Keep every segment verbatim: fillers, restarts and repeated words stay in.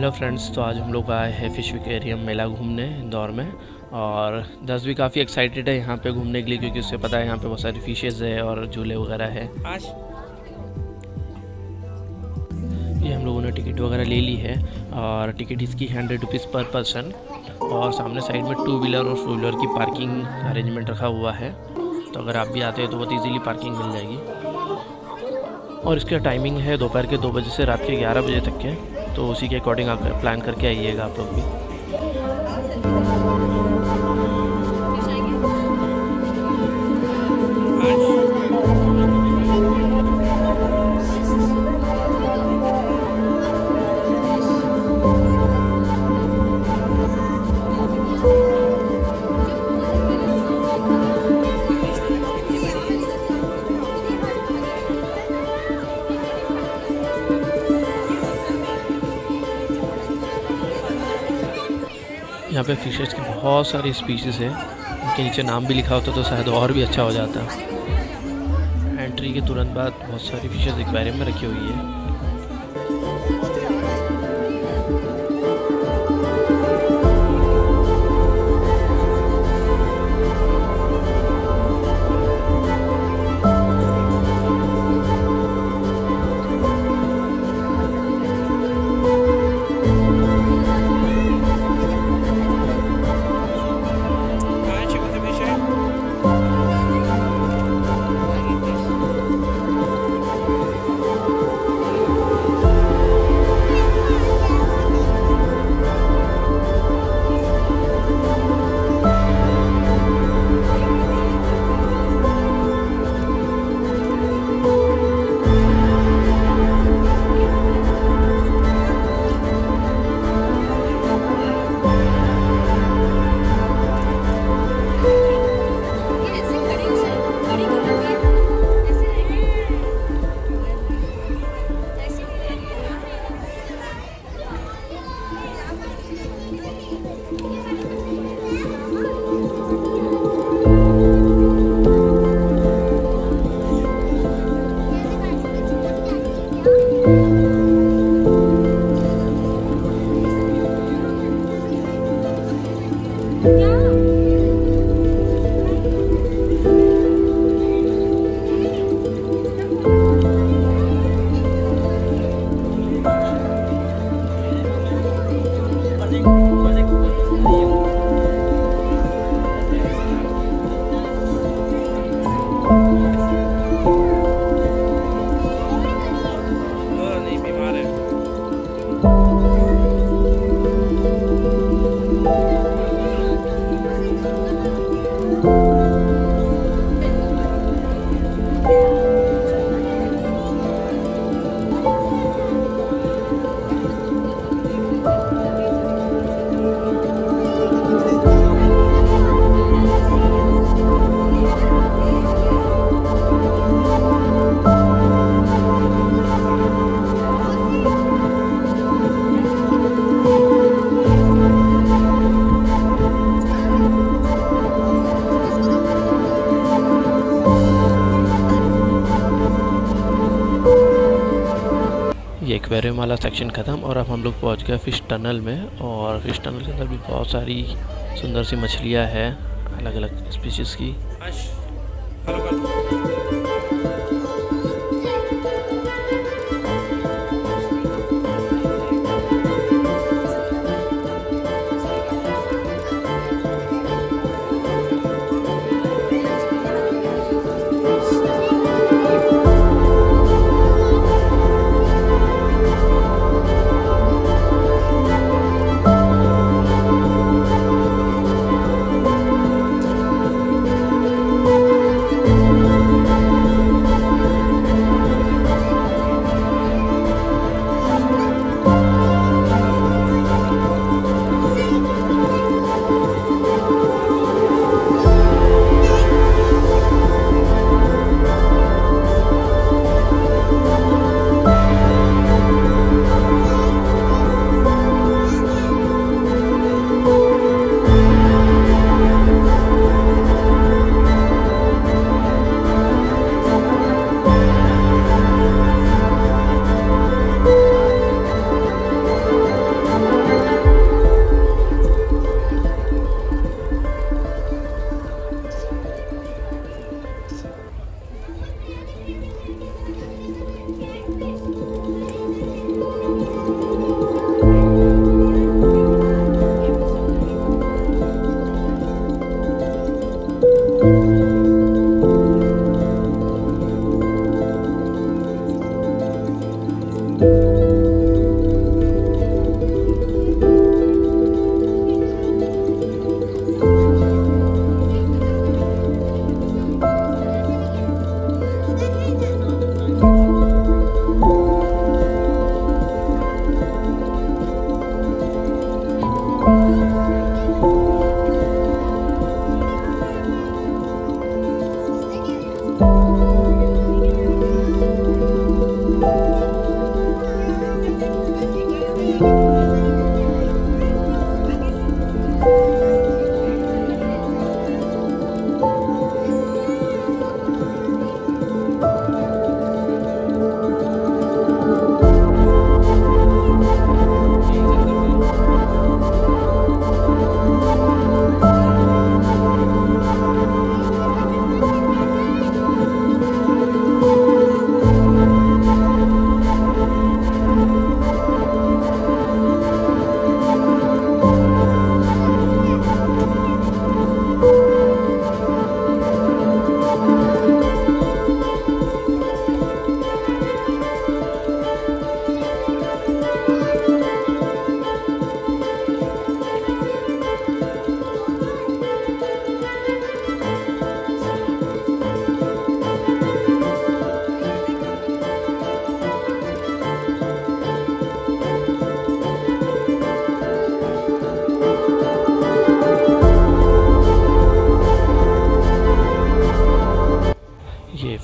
Hello friends, तो आज हम लोग आए हैं फिश एक्वेरियम मेला घूमने इंदौर में। और दस भी काफ़ी एक्साइटेड है यहाँ पे घूमने के लिए, क्योंकि उससे पता है यहाँ पे बहुत सारी फिशेज़ है और झूले वगैरह है। ये हम लोगों ने टिकट वगैरह ले ली है और टिकट इसकी हंड्रेड रुपीज़ पर पर्सन। और सामने साइड में टू व्हीलर और फोर व्हीलर की पार्किंग अरेंजमेंट रखा हुआ है, तो अगर आप भी आते हैं तो बहुत ईजीली पार्किंग मिल जाएगी। और इसका टाइमिंग है दोपहर के दो बजे से रात के ग्यारह बजे तक के, तो उसी के अकॉर्डिंग आप प्लान करके आइएगा आप लोग भी। यहाँ पे फिशेस की बहुत सारी स्पीशीज़ है, उनके नीचे नाम भी लिखा होता तो शायद और भी अच्छा हो जाता। एंट्री के तुरंत बाद बहुत सारी फिशेस एक्वेरियम में रखी हुई है। ये एक्वेरियम वाला सेक्शन ख़त्म और अब हम लोग पहुंच गए फ़िश टनल में। और फ़िश टनल के अंदर भी बहुत सारी सुंदर सी मछलियां हैं, अलग अलग स्पीशीज़ की।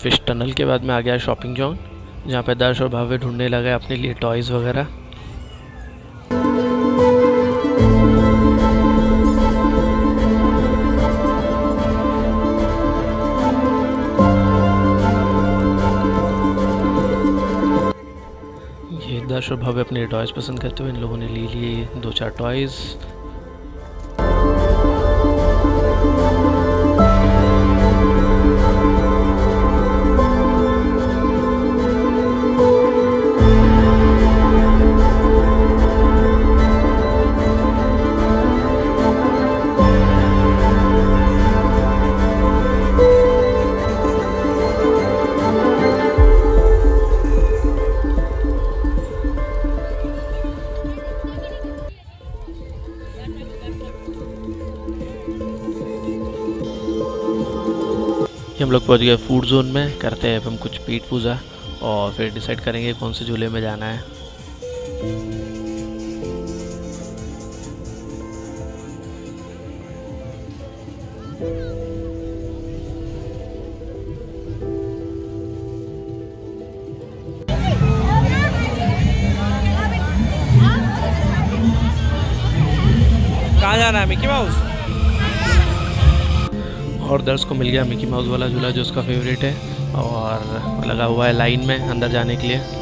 फिश टनल के बाद में आ गया शॉपिंग जोन, जहाँ पे दर्श और भव्य ढूंढने लगे अपने लिए टॉयज़ वगैरह। ये दर्श और भव्य अपने टॉयज़ पसंद करते हुए इन लोगों ने ले लिए दो चार टॉयज़। हम लोग पहुंच गए फूड जोन में, करते हैं अब हम कुछ पेट पूजा और फिर डिसाइड करेंगे कौन से झूले में जाना है। कहाँ जाना है? Mickey Mouse. और दर्श को मिल गया मिकी माउस वाला झूला जो उसका फेवरेट है, और लगा हुआ है लाइन में अंदर जाने के लिए।